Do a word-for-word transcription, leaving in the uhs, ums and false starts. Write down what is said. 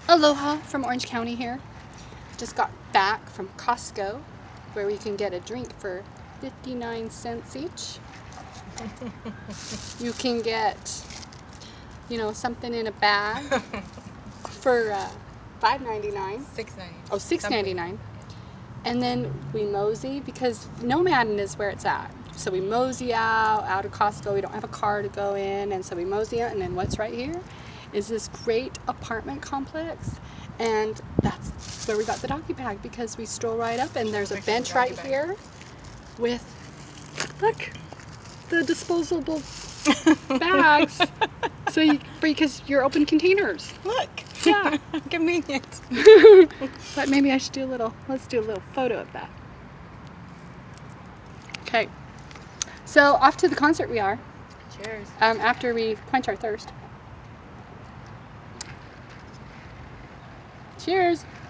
Aloha from Orange County here. Just got back from Costco where we can get a drink for fifty-nine cents each. You can get, you know, something in a bag for uh, five ninety-nine. six ninety-nine. Oh, six ninety-nine. And then we mosey because nomad is where it's at. So we mosey out, out of Costco. We don't have a car to go in, and so we mosey out. And then what's right here is this great apartment complex, and that's where we got the doggy bag because we stroll right up, and there's a bench right here with, look, the disposable bags. So you, because you're open containers. Look. Yeah. Convenient. But maybe I should do a little, let's do a little photo of that. Okay. So off to the concert we are. Cheers. Um, after we quench our thirst. Cheers.